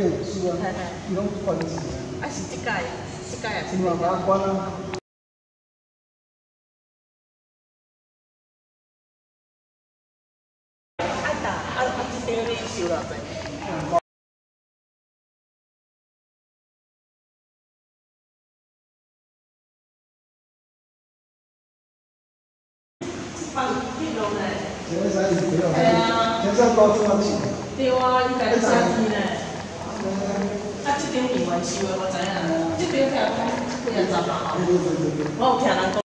是啊，伊拢关起。 啊是即届也是。 是嘛，把它关啊。 即张你收偌济？放运动嘞。 前面3年不要，前上高中要钱。 对啊，伊家己写字呢。啊，即张面完收的我知影，即张听讲几啊十万。我有听人讲。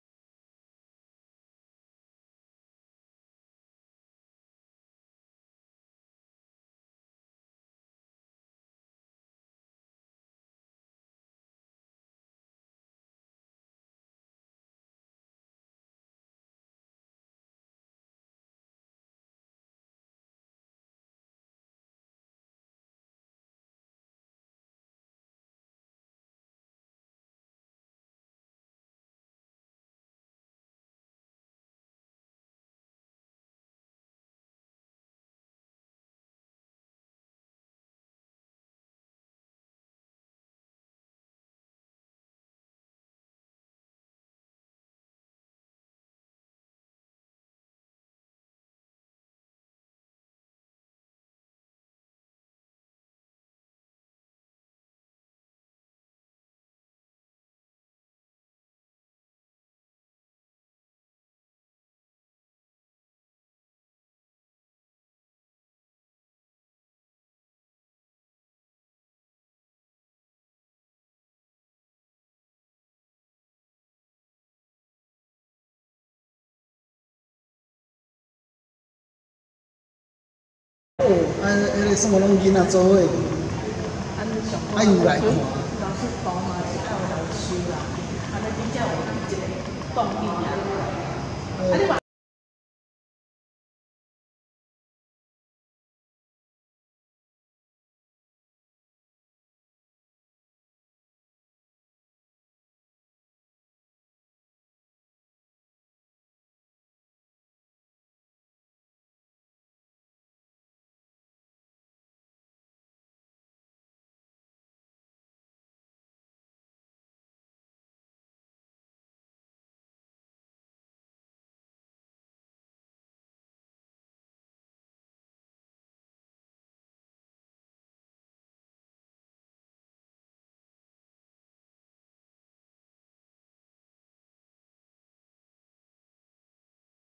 哦，迄个什么拢囡仔做伙，爱有来看。 老师图嘛是爱有人收啦，安尼比较有一个动力啊。啊，你嘛